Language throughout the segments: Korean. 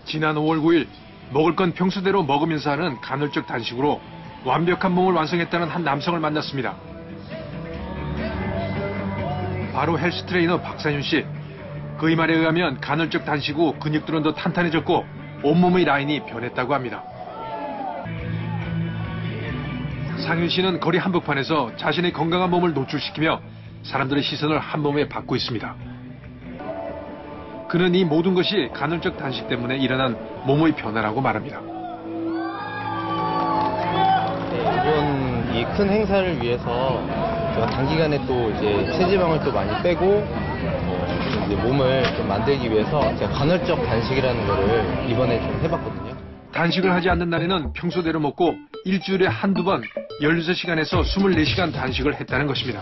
지난 5월 9일 먹을 건 평소대로 먹으면서 하는 간헐적 단식으로 완벽한 몸을 완성했다는 한 남성을 만났습니다. 바로 헬스 트레이너 박상윤 씨. 그의 말에 의하면 간헐적 단식 후 근육들은 더 탄탄해졌고 온몸의 라인이 변했다고 합니다. 상윤 씨는 거리 한복판에서 자신의 건강한 몸을 노출시키며 사람들의 시선을 한 몸에 받고 있습니다. 그는 이 모든 것이 간헐적 단식 때문에 일어난 몸의 변화라고 말합니다. 이번 이 큰 행사를 위해서 제가 단기간에 또 이제 체지방을 또 많이 빼고 이제 몸을 좀 만들기 위해서 제가 간헐적 단식이라는 거를 이번에 좀 해봤거든요. 단식을 하지 않는 날에는 평소대로 먹고 일주일에 한두 번 16시간에서 24시간 단식을 했다는 것입니다.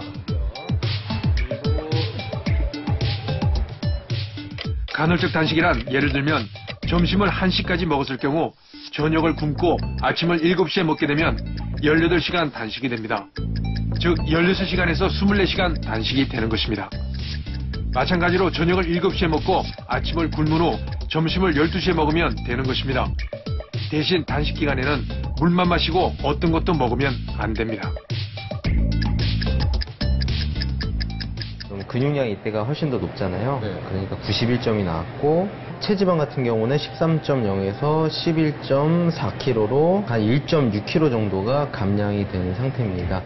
간헐적 단식이란 예를 들면 점심을 1시까지 먹었을 경우 저녁을 굶고 아침을 7시에 먹게 되면 18시간 단식이 됩니다. 즉 16시간에서 24시간 단식이 되는 것입니다. 마찬가지로 저녁을 7시에 먹고 아침을 굶은 후 점심을 12시에 먹으면 되는 것입니다. 대신 단식 기간에는 물만 마시고 어떤 것도 먹으면 안 됩니다. 근육량이 이때가 훨씬 더 높잖아요. 네. 그러니까 91점이 나왔고 체지방 같은 경우는 13.0에서 11.4kg로 한 1.6kg 정도가 감량이 되는 상태입니다.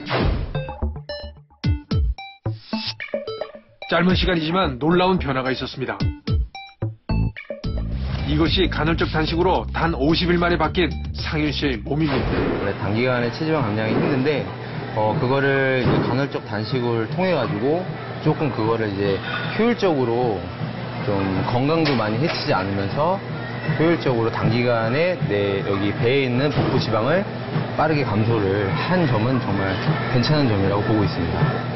짧은 시간이지만 놀라운 변화가 있었습니다. 이것이 간헐적 단식으로 단 50일 만에 바뀐 상윤 씨의 몸입니다. 원래 단기간에 체지방 감량이 힘든데 그거를 이 간헐적 단식을 통해 가지고 조금 그거를 이제 효율적으로 좀 건강도 많이 해치지 않으면서 효율적으로 단기간에 내 여기 배에 있는 복부 지방을 빠르게 감소를 한 점은 정말 괜찮은 점이라고 보고 있습니다.